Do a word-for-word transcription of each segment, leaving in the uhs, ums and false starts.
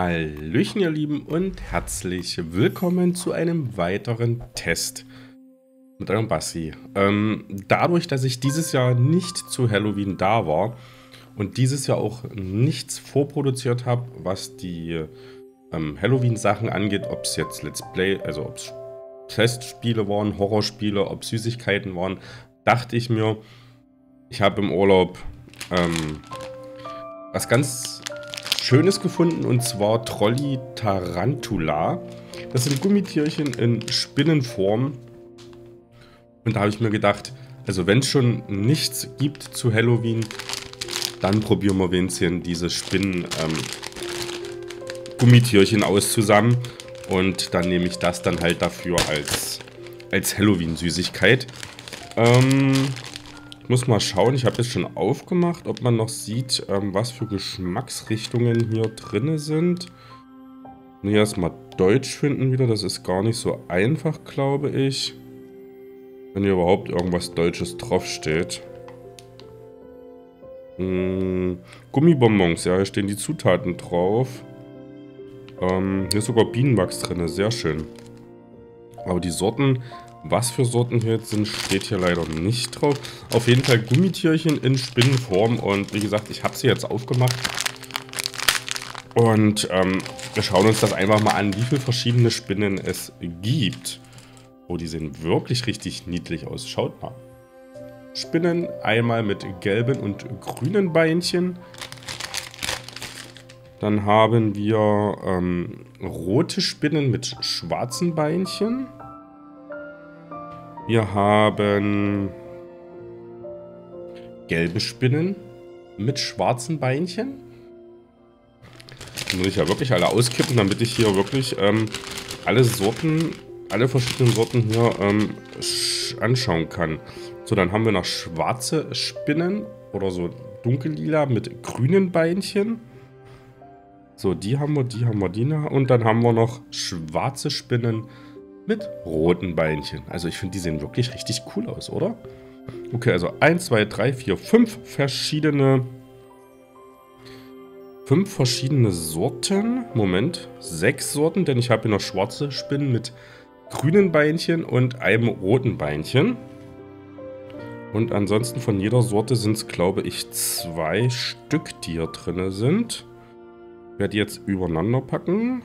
Hallöchen ihr Lieben und herzlich willkommen zu einem weiteren Test mit eurem Bassi. Ähm, dadurch, dass ich dieses Jahr nicht zu Halloween da war und dieses Jahr auch nichts vorproduziert habe, was die ähm, Halloween-Sachen angeht, ob es jetzt Let's Play, also ob es Testspiele waren, Horrorspiele, ob Süßigkeiten waren, dachte ich mir, ich habe im Urlaub ähm, was ganz Schönes gefunden, und zwar Trolli Tarantula. Das sind Gummitierchen in Spinnenform. Und da habe ich mir gedacht, also wenn es schon nichts gibt zu Halloween, dann probieren wir wenigstens diese Spinnen ähm, Gummitierchen aus zusammen. Und dann nehme ich das dann halt dafür als, als Halloween-Süßigkeit. Ähm... Ich muss mal schauen, ich habe jetzt schon aufgemacht, ob man noch sieht, ähm, was für Geschmacksrichtungen hier drin sind. Nur erstmal Deutsch finden wieder, das ist gar nicht so einfach, glaube ich. Wenn hier überhaupt irgendwas Deutsches draufsteht. Hm, Gummibonbons, ja, hier stehen die Zutaten drauf. Ähm, hier ist sogar Bienenwachs drin, sehr schön. Aber die Sorten... Was für Sorten hier jetzt sind, steht hier leider nicht drauf. Auf jeden Fall Gummitierchen in Spinnenform. Und wie gesagt, ich habe sie jetzt aufgemacht. Und ähm, wir schauen uns das einfach mal an, wie viele verschiedene Spinnen es gibt. Oh, die sehen wirklich richtig niedlich aus. Schaut mal. Spinnen einmal mit gelben und grünen Beinchen. Dann haben wir ähm, rote Spinnen mit schwarzen Beinchen. Wir haben gelbe Spinnen mit schwarzen Beinchen. Die muss ich ja wirklich alle auskippen, damit ich hier wirklich ähm, alle Sorten, alle verschiedenen Sorten hier ähm, anschauen kann. So, dann haben wir noch schwarze Spinnen oder so dunkellila mit grünen Beinchen. So, die haben wir, die haben wir, die noch. Und dann haben wir noch schwarze Spinnen mit roten Beinchen. Also ich finde, die sehen wirklich richtig cool aus, oder? Okay, also eins, zwei, drei, vier, fünf verschiedene... Fünf verschiedene Sorten. Moment, sechs Sorten, denn ich habe hier noch schwarze Spinnen mit grünen Beinchen und einem roten Beinchen. Und ansonsten von jeder Sorte sind es, glaube ich, zwei Stück, die hier drin sind. Ich werde die jetzt übereinander packen.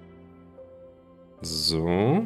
So.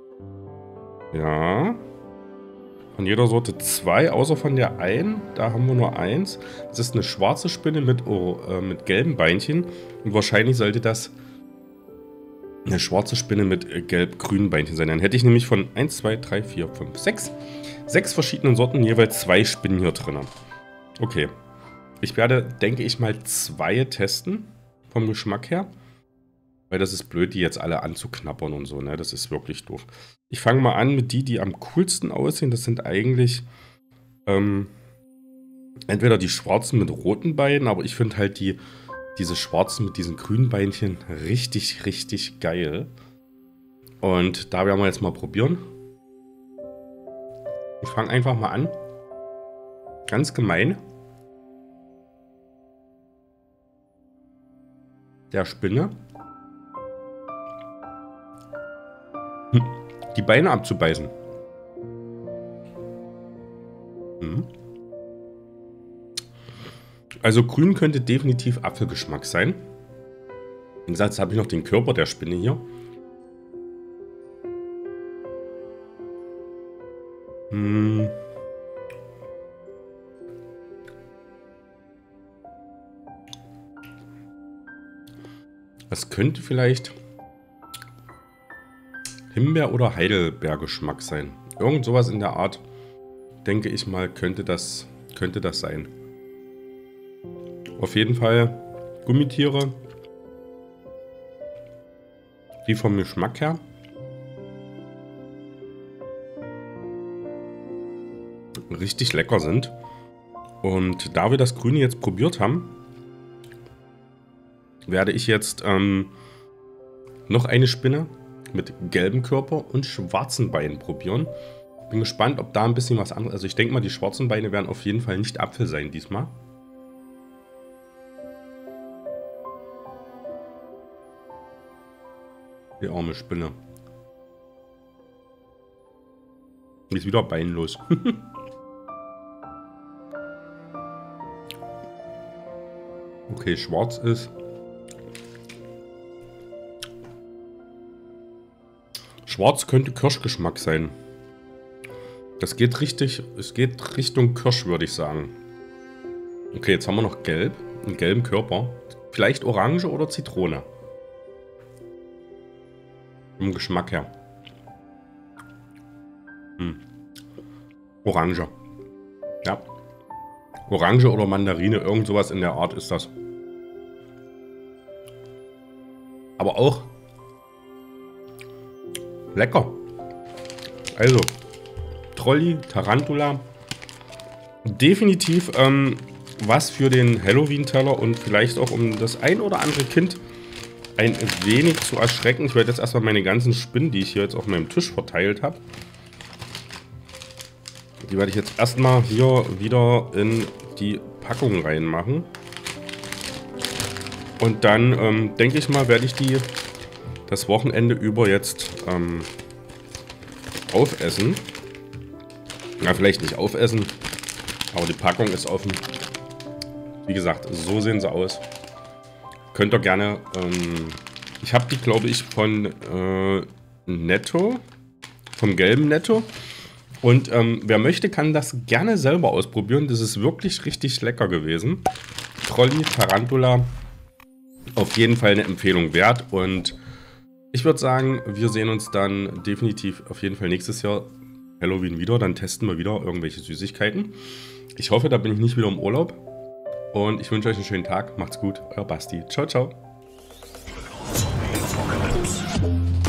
Ja. Von jeder Sorte zwei, außer von der einen. Da haben wir nur eins. Das ist eine schwarze Spinne mit, oh, äh, mit gelben Beinchen. Und wahrscheinlich sollte das eine schwarze Spinne mit äh, gelb-grünen Beinchen sein. Dann hätte ich nämlich von eins, zwei, drei, vier, fünf, sechs. Sechs verschiedenen Sorten, jeweils zwei Spinnen hier drin. Okay. Ich werde, denke ich mal, zwei testen. Vom Geschmack her. Weil das ist blöd, die jetzt alle anzuknabbern und so, ne? Das ist wirklich doof. Ich fange mal an mit die, die am coolsten aussehen. Das sind eigentlich ähm, entweder die schwarzen mit roten Beinen, aber ich finde halt die, diese schwarzen mit diesen grünen Beinchen richtig, richtig geil. Und da werden wir jetzt mal probieren. Ich fange einfach mal an. Ganz gemein. Der Spinne. Die Beine abzubeißen. Hm. Also grün könnte definitiv Apfelgeschmack sein. Wie gesagt, jetzt habe ich noch den Körper der Spinne hier. Hm. Das könnte vielleicht Himbeer- oder Heidelbeergeschmack sein. Irgend sowas in der Art, denke ich mal, könnte das, könnte das sein. Auf jeden Fall Gummitiere, die vom Geschmack her richtig lecker sind. Und da wir das Grüne jetzt probiert haben, werde ich jetzt ähm, noch eine Spinne mit gelbem Körper und schwarzen Beinen probieren. Bin gespannt, ob da ein bisschen was anderes... Also ich denke mal, die schwarzen Beine werden auf jeden Fall nicht Apfel sein diesmal. Die arme Spinne. Die ist wieder beinlos. Okay, schwarz ist. Schwarz könnte Kirschgeschmack sein. Das geht richtig, es geht Richtung Kirsch, würde ich sagen. Okay, jetzt haben wir noch gelb, einen gelben Körper. Vielleicht Orange oder Zitrone. Vom Geschmack her. Hm. Orange. Ja. Orange oder Mandarine, irgend sowas in der Art ist das. Aber auch lecker. Also, Trolli, Tarantula. Definitiv ähm, was für den Halloween-Teller und vielleicht auch um das ein oder andere Kind ein wenig zu erschrecken. Ich werde jetzt erstmal meine ganzen Spinnen, die ich hier jetzt auf meinem Tisch verteilt habe, die werde ich jetzt erstmal hier wieder in die Packung reinmachen. Und dann ähm, denke ich mal, werde ich die das Wochenende über jetzt ähm, aufessen. Na, vielleicht nicht aufessen, aber die Packung ist offen. Wie gesagt, so sehen sie aus. Könnt ihr gerne, ähm, ich habe die, glaube ich, von äh, Netto, vom gelben Netto. Und ähm, wer möchte, kann das gerne selber ausprobieren. Das ist wirklich richtig lecker gewesen. Trolli, Tarantula, auf jeden Fall eine Empfehlung wert. Und ich würde sagen, wir sehen uns dann definitiv auf jeden Fall nächstes Jahr Halloween wieder. Dann testen wir wieder irgendwelche Süßigkeiten. Ich hoffe, da bin ich nicht wieder im Urlaub. Und ich wünsche euch einen schönen Tag. Macht's gut, euer Basti. Ciao, ciao.